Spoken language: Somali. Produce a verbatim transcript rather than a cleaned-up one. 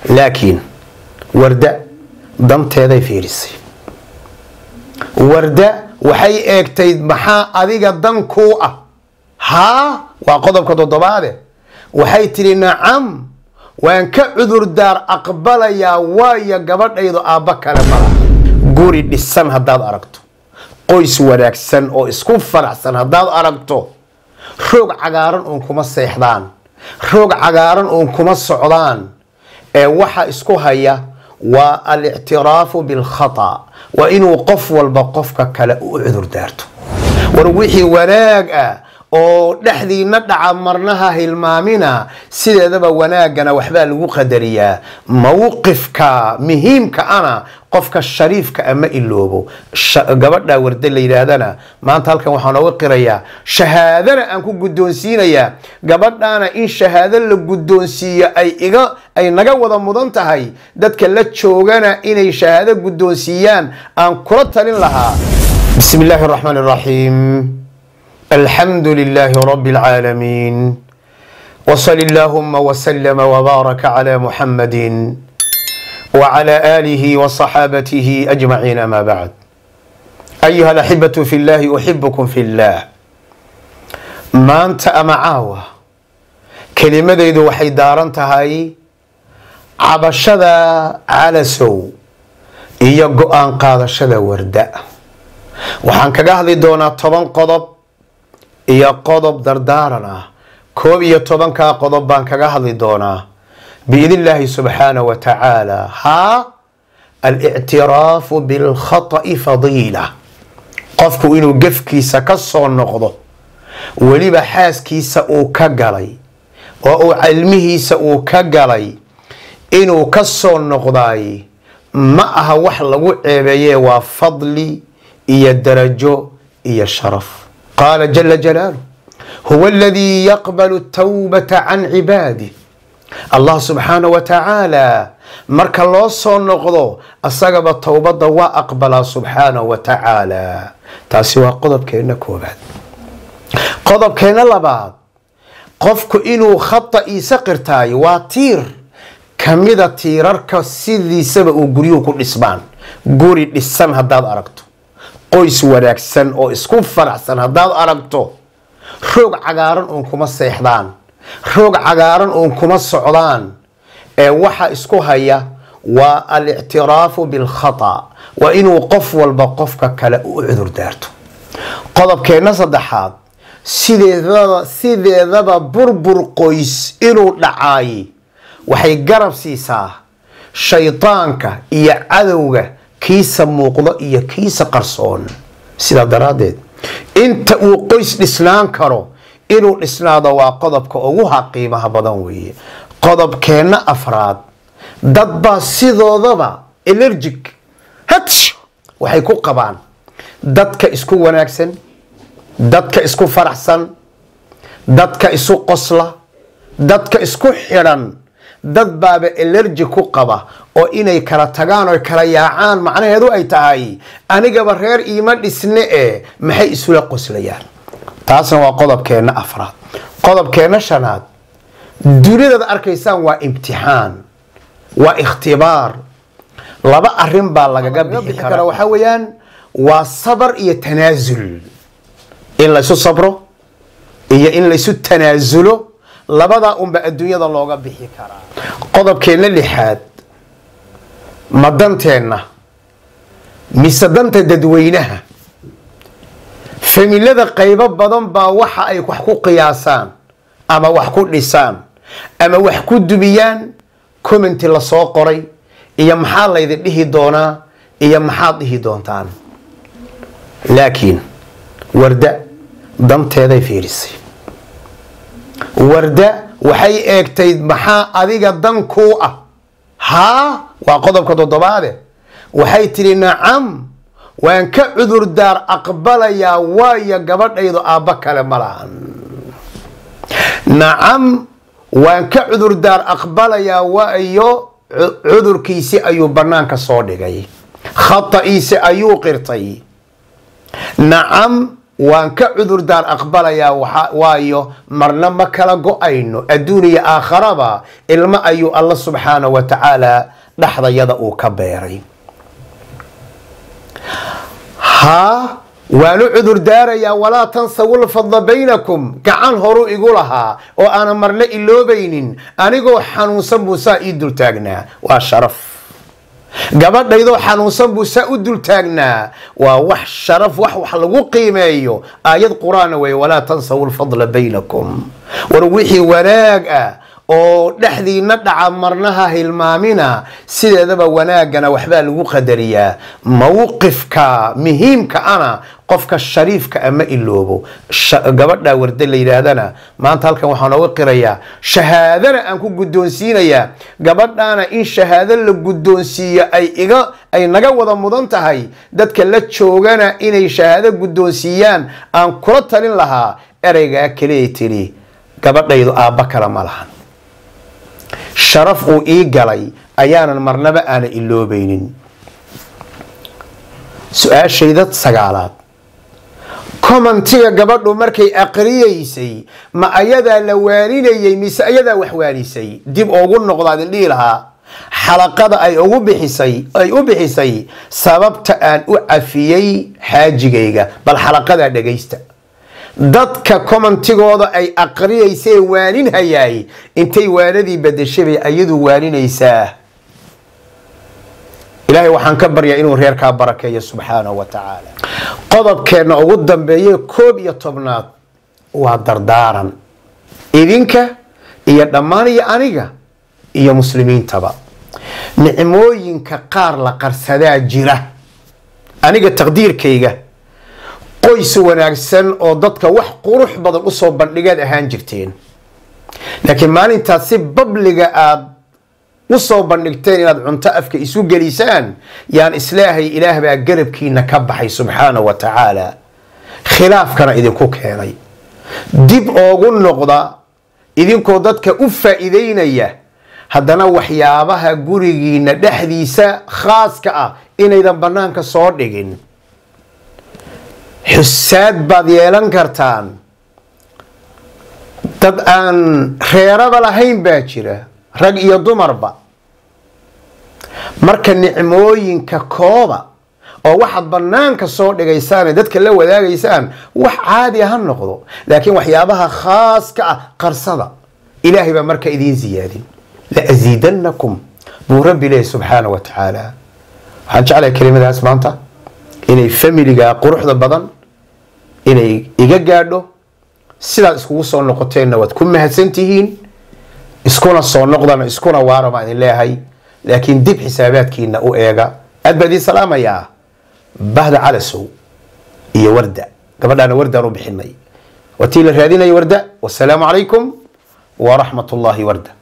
لكن وردة دمتيدي فيرسي وردة وحي اكتيد محا أذيك دنكو ها وقضب كدو ضباده وحي تري نعم وان كعذر دار أقبل يا وايا قبل أيضا آبك لبرا قوري للسن هداد أرقتو قويس وراكسن أو اسكون فرحسن هداد أرقتو روغ عقارن أنكم السيحدان روغ عقارن أنكم السعودان ee waxa isku haya waa al-i'tiraaf bil khata wa inuu qof walba qofka kale u cudur daarto war wixii wanaag ah oo dhaxdiina dhaca marnaha hilmaamina sideedaba wanaagana waxba lagu qadariyaa mawqifka muhiimka ana qofka shariifka ama iloobo gabadha warda la yiraahdana maanta halkan waxaan uga qirayaa shahaadana aan ku gudoonsiinaya gabadhana in shahaado la gudoonsiyo ay iga ay naga wada mudan tahay dadka la joogana inay shahaado gudoonsiyaan aan kula talin lahaa bismillaahir rahmaanir rahiim الحمد لله رب العالمين وصل اللهم وسلم وبارك على محمد وعلى آله وصحابته أجمعين ما بعد أيها الأحبة في الله أحبكم في الله ما أنت أمعاوة كلمة ذي وحي دارنتهاي عبشذا على سو إيا قوان قاد شذا ورداء وحان كقهذي دونا طبان قضب iyo qodob dardaarana koob iyo toban ka qodob baan kaga hadli doonaa biidillaahi subhanahu wa ta'ala ha al-i'tiraaf bil khata'i fadila qofku inuu gafkiisa ka soo noqdo waliba xaaskiisa uu ka galay oo uu cilmihiisa uu ka galay inuu ka soo noqday ma aha wax lagu ceebeeyay waa fadli iyo darajo iyo sharaf قال جل جلاله هو الذي يقبل التوبة عن عباده الله سبحانه وتعالى مرك الله صون نقضه أصاب التوبة وأقبل سبحانه وتعالى تاسوا قضب كأنه كوباد قضب كأنه لبعض قفك إنه خط إيساقر تاي واتير كميدة تيرارك سيدي سبق وقريو كل إسبان قري للسن هداد أرقته qoys wanaagsan oo isku faraxsan hadaad aragto roog cagaaran oo kuma seexdaan roog cagaaran oo kuma socdaan ee waxa isku haya waa al-i'tiraaf bil khata wa inuu qof walba qofka kale u cudur daarto qodobkeena saddexaad sideedaba sideedaba burbur qoys inuu dhacay waxay garab siisaa shaytaanka iyo cadawga kiisa muuqdo iyo kiisa qarsoon sida daraadeed inta uu qoys dhisnaan karo inuu dhisnaado waa qodobka ugu qiimaha badan weeye qodobkeena afraad dad baa sidoodaba allergic hatch waxay ku qabaan dadka isku wanaagsan dadka isku faraxsan dadka isu qosla dadka isku xiran dad baaba allergy ku qaba oo inay kala tagaan oo kala yaacaan macnaheedu ay tahay anigaba reer iima dhisne ee maxay isula qoslayaan taasna waa qodobkeena afraad qodobkeena shanaad dunida arkaysaan waa imtixaan waa ikhtibaar laba arrin baa lagaga bixi kara waxa weeyaan waa sabar iyo tanaasul in la isu sabro iyo in la isu tanaazulo labada umba adduunyada looga bixi karaa qodobkeena lixaad madanteena misadanta dadweynaha familada qaybo badan baa waxa ay wax ku qiyaasaan ama wax ku dhisaan ama wax ku dubiyaan comment la soo qoray iyo maxaa la idin dhihi doonaa iyo maxaad dhihi doontaan laakiin warda danteeday fiirisay warda waxay eegtayd maxaa adiga danku ah ha waa qodobka toddobaade waxay tiri nacam waan ka cudur daar aqbalaya waaya gabadhaydu aabba kale malahan nacam waan ka cudur daar aqbalaya waayo cudurkiisi ayuu banaanka soo dhigay khata'iisi ayuu qirtay nacam وان كعذر دار أقبل يا وايو مرنا ما كلا قوينو الدنيا آخرة إلما أيو الله سبحانه وتعالى لحظة يدعو كبيرين ها وانو عذر داريا ولا تنسوا الفضل بينكم كعن هرو يقولها وانا مرنا إلو بينين انيقو حنوسا موسى إدل تاقنا وشرف قبل ايضو حنوسا موسى إدل تاقنا ووح شرف وح وح لغو قيميو آيات قرآن ولا تنسوا الفضل بينكم وروحي وناقا oo dhaxdiina dhaca marnaha hilmaamina sideedaba wanaagana waxba lagu qadariyaa mowqifka muhiimka ana qofka shariifka ama iloobo gabadha warda la yiraahdana maanta halkan waxaan uga qirayaa shahaadana aan ku gudoonsiinaya gabadhana in shahaado la gudoonsiyo ay iga ay naga wada mudan tahay dadka la joogana inay shahaado gudoonsiyaan aan kula talin lahaa ereyga kaliya tiri gabadhaydu aabba kala ma lahan sharaf uu ii galay ayaanan marnaba aana iloobaynin su'aashayda sagaalaad commentiga gabadhu markay aqriyeysay ma ayadaa la waaninayay mise ayadaa wax waanisay dib ugu noqdaad indhihi lahaa xalaqada ay ugu bixisay ay u bixisay sababta aan u cafiyey xaajigayga bal xalaqada dhagaysta dadka commentigooda ay aqriyeysay waanin hayay intay waanadii badashay ayadu waaninaysaa ilaahay waxaan ka baryaa inuu reerka barakeeyo subhanahu wa ta'ala qodobkeena ugu dambeeyay koob iyo tobnaad waa dardaaran idinka iyo dhammaan iyo aniga iyo muslimiintaba nicmooyinka qaar la qarsadaa jira aniga taqdiirkayga qoys wanaagsan oo dadka wax qurux badan u soo bandhigaad ahaan jirteen laakiin maalintaas si babliga aad u soo bandhigteen inaad cunto afka isu gelisaan yaan islaahay ilaah baa garabkiina ka baxay subxaanahu wa tacaala khilaafkana idinku keenay dib oogu noqda idinkoo dadka u faa'iideynaya haddana waxyaabaha gurigiina dhexdiisa khaaska ah inaydan bannaanka soo dhigin xusaad baad yeelan kartaan dad aan reeraba lahayn baa jira rag iyo dumarba marka nicmooyinka kooba oo waxaad bannaanka soo dhigaysaan dadka la wadaagaysaan wax caadi ha noqdo laakiin waxyaabaha khaaska ah qarsada ilaahay baa marka idiin ziyaadin la aziidannakum buu rabbi leeyahay subxaanahu wa tacaala waxaan jeclahay kelimadaas maanta inay familiga quruxda badan inay iga gaadho sidaad iskugu soo noqoteenna waad ku mahadsantihiin iskuna soo noqdana iskuna waara baan idin leeyahay laakiin dib xisaabaadkiina u eega aad baa idiin salaamayaa bahda calasow iyo warda gabadhaana wardaan u bixinay watii la raadinaya warda wasalaamu calaykum waraxmat ullaahi warda